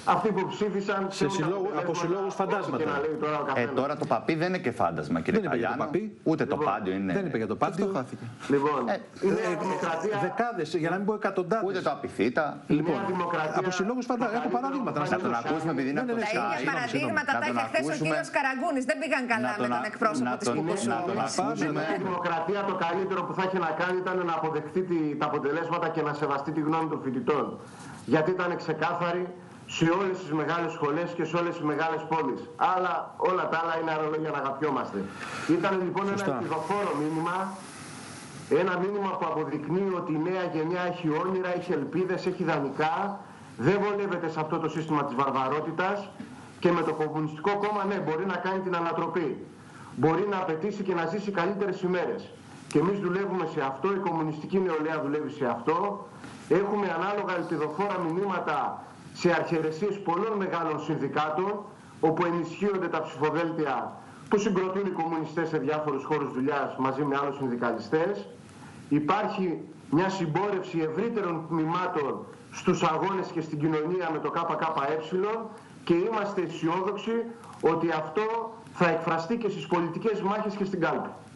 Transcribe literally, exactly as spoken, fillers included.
Αυτοί που ψήφισαν. Σε συλλόγου, από συλλόγους φαντάσματα. Ε, τώρα το παπί δεν είναι και φάντασμα, κύριε Καλιάνο. Ούτε το πάντιο είναι. Δεν είπε για το πάντιο. Αυτό χάθηκε. Λοιπόν, ε, ε, δεκάδες, για να μην πω εκατοντάδες. Ούτε το απιθύτα. Λοιπόν, από συλλόγους φαντάσματα. Έχω παραδείγματα να Να τον ακούσουμε, επειδή είναι από το Τα ίδια παραδείγματα τα είχε χθες ο κύριος Καραγκούνης. Δεν πήγαν καλά με τον εκπρόσωπο της Κουκουσού. Η δημοκρατία το καλύτερο που θα είχε να κάνει ήταν να αποδεχτεί τα αποτελέσματα και να σεβαστεί τη γνώμη των φοιτητών. Γιατί ήταν ξεκάθαρη σε όλες τις μεγάλες σχολές και σε όλες τις μεγάλες πόλεις. Αλλά όλα τα άλλα είναι αρολόγια να αγαπιόμαστε. Ήταν λοιπόν Σωστά. ένα ελπιδοφόρο μήνυμα, ένα μήνυμα που αποδεικνύει ότι η νέα γενιά έχει όνειρα, έχει ελπίδες, έχει ιδανικά, δεν βολεύεται σε αυτό το σύστημα της βαρβαρότητας και με το Κομμουνιστικό Κόμμα ναι, μπορεί να κάνει την ανατροπή. Μπορεί να απαιτήσει και να ζήσει καλύτερες ημέρες. Και εμείς δουλεύουμε σε αυτό, η κομμουνιστική νεολαία δουλεύει σε αυτό. Έχουμε ανάλογα ελπιδοφόρα μηνύματα σε αρχιερεσίες πολλών μεγάλων συνδικάτων, όπου ενισχύονται τα ψηφοδέλτια που συγκροτούν οι κομμουνιστές σε διάφορους χώρους δουλειάς μαζί με άλλους συνδικαλιστές. Υπάρχει μια συμπόρευση ευρύτερων τμήματων στους αγώνες και στην κοινωνία με το ΚΚΕ και είμαστε αισιόδοξοι ότι αυτό θα εκφραστεί και στις πολιτικές μάχες και στην κάλπη.